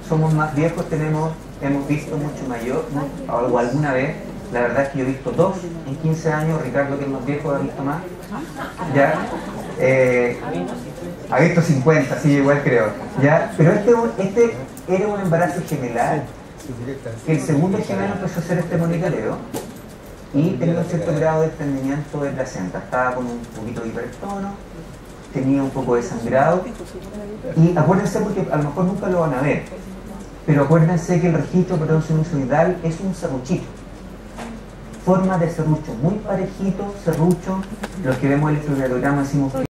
somos más viejos, hemos visto mucho mayor, ¿no? O alguna vez, la verdad es que yo he visto 2 en 15 años, Ricardo, que es más viejo, ha visto más, ¿ya? Ha visto 50, sí, igual creo, ¿ya? Pero este era un embarazo gemelar, que el segundo gemelo empezó a hacer este monitoreo y tenía un cierto grado de desprendimiento de placenta, estaba con un poquito de hipertono, tenía un poco de sangrado, y acuérdense, porque a lo mejor nunca lo van a ver, pero acuérdense que el registro periodo-sinusoidal es un serruchito, forma de serrucho, muy parejito, serrucho, los que vemos el electrocardiograma decimos